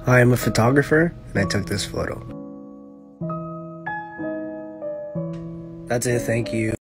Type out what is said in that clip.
I am a photographer, and I took this photo. That's it, thank you.